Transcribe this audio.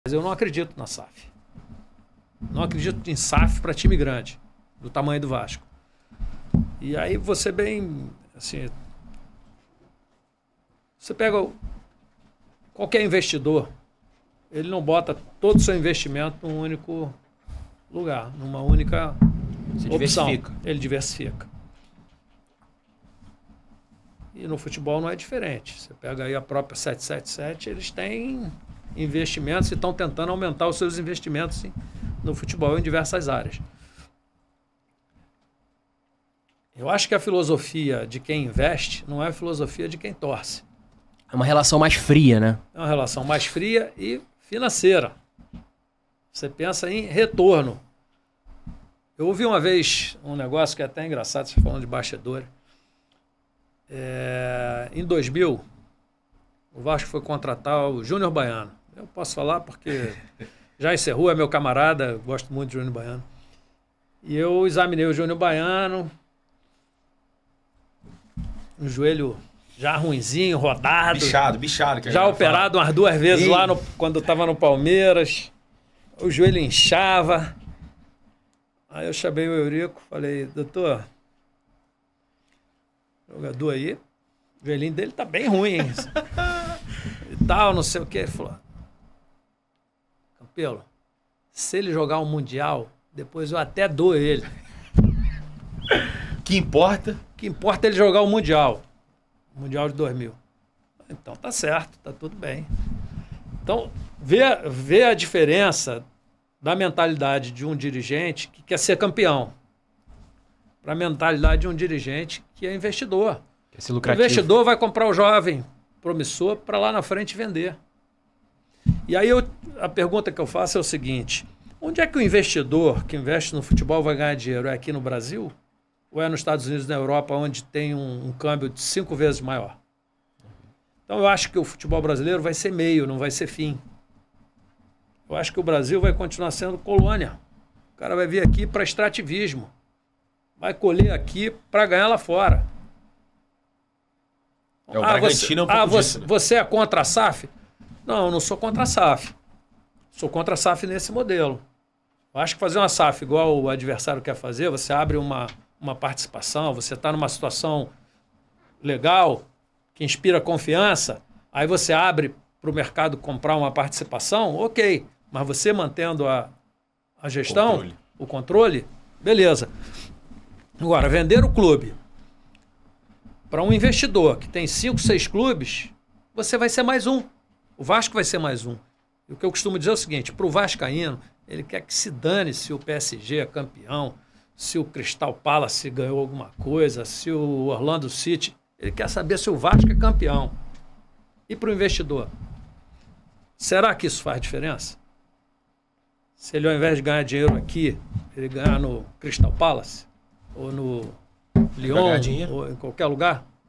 Mas eu não acredito na SAF. Não acredito em SAF para time grande, do tamanho do Vasco. E aí você bem, assim, você pega qualquer investidor, ele não bota todo o seu investimento num único lugar, numa única opção. Ele diversifica. E no futebol não é diferente. Você pega aí a própria 777, eles têm investimentos e estão tentando aumentar os seus investimentos no futebol em diversas áreas. Eu acho que a filosofia de quem investe não é a filosofia de quem torce. É uma relação mais fria, né? É uma relação mais fria e financeira. Você pensa em retorno. Eu ouvi uma vez um negócio que é até engraçado, você falando de bastidor. Em 2000, o Vasco foi contratar o Júnior Baiano. Eu posso falar porque já encerrou, é meu camarada, gosto muito de Júnior Baiano. E eu examinei o Júnior Baiano, um joelho já ruinzinho, rodado. Bichado. Já operado umas 2 vezes lá quando estava no Palmeiras. O joelho inchava. Aí eu chamei o Eurico, falei, doutor, jogador aí, o joelhinho dele tá bem ruim, hein? E tal, não sei o que. Ele falou, Campelo, se ele jogar um Mundial, depois eu até dou ele. Que importa? O que importa é ele jogar o Mundial. O Mundial de 2000. Então tá certo, tá tudo bem. Então, vê a diferença da mentalidade de um dirigente que quer ser campeão para a mentalidade de um dirigente que é investidor. Quer ser O lucrativo. investidor vai comprar o jovem promissor para lá na frente vender. E aí a pergunta que eu faço é o seguinte, onde é que o investidor que investe no futebol vai ganhar dinheiro? É aqui no Brasil? Ou é nos Estados Unidos, na Europa, onde tem um câmbio de 5 vezes maior? Então eu acho que o futebol brasileiro vai ser meio, não vai ser fim. Eu acho que o Brasil vai continuar sendo colônia. O cara vai vir aqui para extrativismo. Vai colher aqui para ganhar lá fora. O Bragantino é um pouco disso, né? Você é contra a SAF? Não, eu não sou contra a SAF. Sou contra a SAF nesse modelo. Eu acho que fazer uma SAF igual o adversário quer fazer, você abre uma participação, você está numa situação legal, que inspira confiança, aí você abre para o mercado comprar uma participação, ok. Mas você mantendo a gestão, o controle, beleza. Agora, vender o clube para um investidor que tem 5, 6 clubes, você vai ser mais um. O Vasco vai ser mais um. E o que eu costumo dizer é o seguinte, para o vascaíno, ele quer que se dane se o PSG é campeão, se o Crystal Palace ganhou alguma coisa, se o Orlando City... Ele quer saber se o Vasco é campeão. E para o investidor? Será que isso faz diferença? Se ele, ao invés de ganhar dinheiro aqui, ele ganhar no Crystal Palace, ou no Lyon, ou em qualquer lugar,